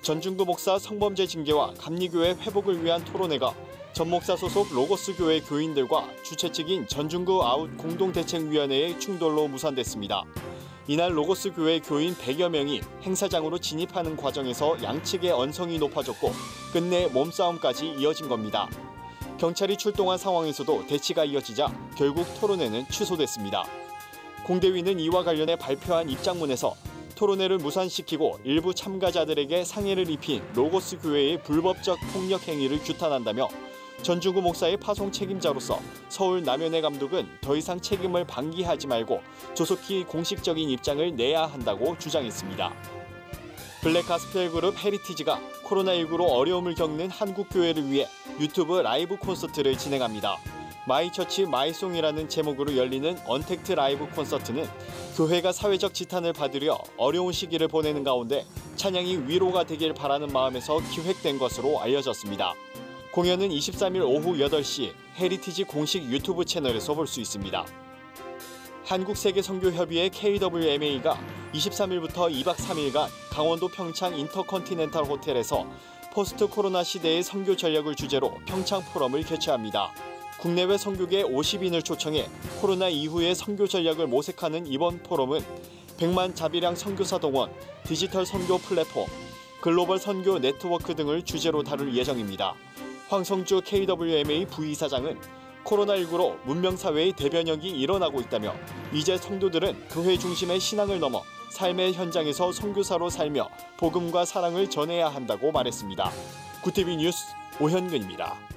전중구 목사 성범죄 징계와 감리교회 회복을 위한 토론회가 전 목사 소속 로고스 교회 교인들과 주최 측인 전중구 아웃 공동대책위원회의 충돌로 무산됐습니다. 이날 로고스 교회 교인 100여 명이 행사장으로 진입하는 과정에서 양측의 언성이 높아졌고 끝내 몸싸움까지 이어진 겁니다. 경찰이 출동한 상황에서도 대치가 이어지자 결국 토론회는 취소됐습니다. 공대위는 이와 관련해 발표한 입장문에서 토론회를 무산시키고 일부 참가자들에게 상해를 입힌 로고스 교회의 불법적 폭력 행위를 규탄한다며 전중구 목사의 파송 책임자로서 서울 남연회 감독은 더 이상 책임을 방기하지 말고 조속히 공식적인 입장을 내야 한다고 주장했습니다. 블랙가스펠 그룹 헤리티지가 코로나19로 어려움을 겪는 한국 교회를 위해 유튜브 라이브 콘서트를 진행합니다. 마이처치 마이송이라는 제목으로 열리는 언택트 라이브 콘서트는 교회가 사회적 지탄을 받으려 어려운 시기를 보내는 가운데 찬양이 위로가 되길 바라는 마음에서 기획된 것으로 알려졌습니다. 공연은 23일 오후 8시 헤리티지 공식 유튜브 채널에서 볼 수 있습니다. 한국세계선교협의회 KWMA가 23일부터 2박 3일간 강원도 평창 인터컨티넨탈 호텔에서 포스트 코로나 시대의 선교 전략을 주제로 평창 포럼을 개최합니다. 국내외 선교계 50인을 초청해 코로나 이후의 선교 전략을 모색하는 이번 포럼은 100만 자비량 선교사 동원, 디지털 선교 플랫폼, 글로벌 선교 네트워크 등을 주제로 다룰 예정입니다. 황성주 KWMA 부이사장은 코로나19로 문명사회의 대변혁이 일어나고 있다며 이제 성도들은 교회 중심의 신앙을 넘어 삶의 현장에서 선교사로 살며 복음과 사랑을 전해야 한다고 말했습니다. 구티비 뉴스 오현근입니다.